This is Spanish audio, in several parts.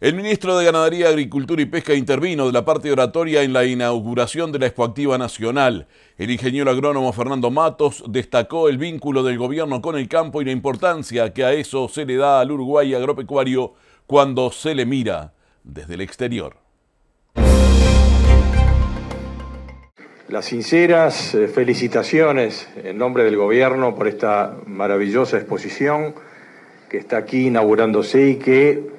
El ministro de Ganadería, Agricultura y Pesca intervino de la parte oratoria en la inauguración de la Expoactiva Nacional. El ingeniero agrónomo Fernando Matos destacó el vínculo del gobierno con el campo y la importancia que a eso se le da al Uruguay agropecuario cuando se le mira desde el exterior. Las sinceras felicitaciones en nombre del gobierno por esta maravillosa exposición que está aquí inaugurándose y que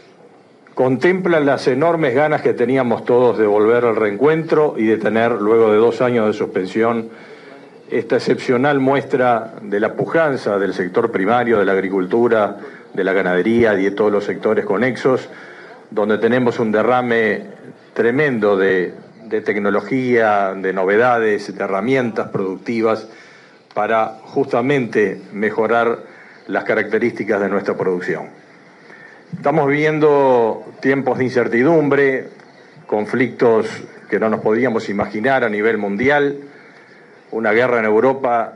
contempla las enormes ganas que teníamos todos de volver al reencuentro y de tener, luego de 2 años de suspensión, esta excepcional muestra de la pujanza del sector primario, de la agricultura, de la ganadería y de todos los sectores conexos, donde tenemos un derrame tremendo de tecnología, de novedades, de herramientas productivas para justamente mejorar las características de nuestra producción. Estamos viviendo tiempos de incertidumbre, conflictos que no nos podíamos imaginar a nivel mundial, una guerra en Europa,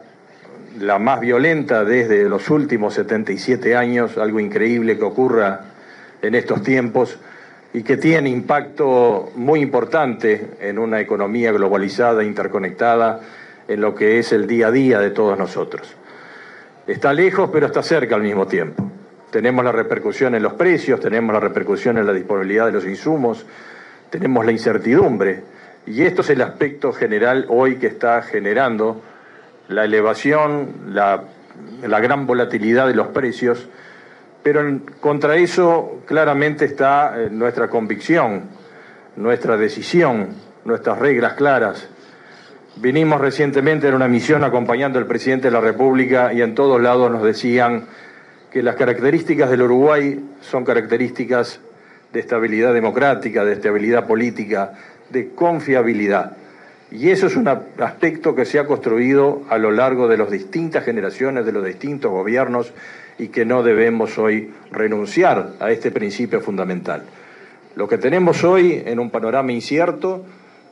la más violenta desde los últimos 77 años, algo increíble que ocurra en estos tiempos y que tiene impacto muy importante en una economía globalizada, interconectada, en lo que es el día a día de todos nosotros. Está lejos, pero está cerca al mismo tiempo. Tenemos la repercusión en los precios, tenemos la repercusión en la disponibilidad de los insumos, tenemos la incertidumbre. Y esto es el aspecto general hoy que está generando la elevación, la gran volatilidad de los precios, pero contra eso claramente está nuestra convicción, nuestra decisión, nuestras reglas claras. Vinimos recientemente en una misión acompañando al presidente de la República y en todos lados nos decían que las características del Uruguay son características de estabilidad democrática, de estabilidad política, de confiabilidad. Y eso es un aspecto que se ha construido a lo largo de las distintas generaciones, de los distintos gobiernos, y que no debemos hoy renunciar a este principio fundamental. Lo que tenemos hoy en un panorama incierto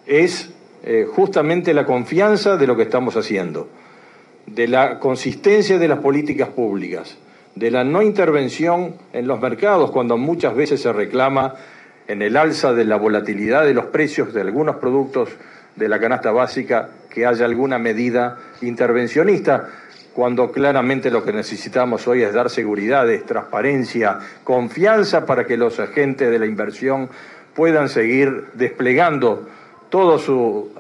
es justamente la confianza de lo que estamos haciendo, de la consistencia de las políticas públicas, de la no intervención en los mercados cuando muchas veces se reclama en el alza de la volatilidad de los precios de algunos productos de la canasta básica que haya alguna medida intervencionista, cuando claramente lo que necesitamos hoy es dar seguridades, transparencia, confianza para que los agentes de la inversión puedan seguir desplegando toda su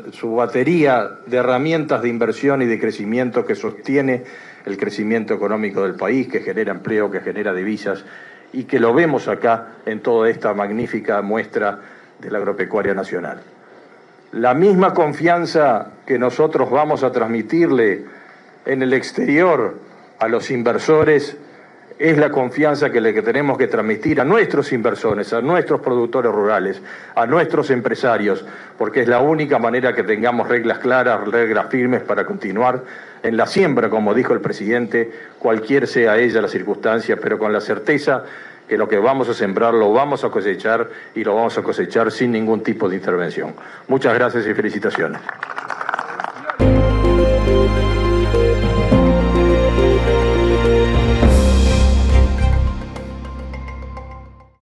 batería de herramientas de inversión y de crecimiento que sostiene el crecimiento económico del país, que genera empleo, que genera divisas, y que lo vemos acá en toda esta magnífica muestra de la agropecuaria nacional. La misma confianza que nosotros vamos a transmitirle en el exterior a los inversores es la confianza que tenemos que transmitir a nuestros inversores, a nuestros productores rurales, a nuestros empresarios, porque es la única manera que tengamos reglas claras, reglas firmes para continuar en la siembra, como dijo el presidente, cualquier sea ella la circunstancia, pero con la certeza que lo que vamos a sembrar lo vamos a cosechar y lo vamos a cosechar sin ningún tipo de intervención. Muchas gracias y felicitaciones.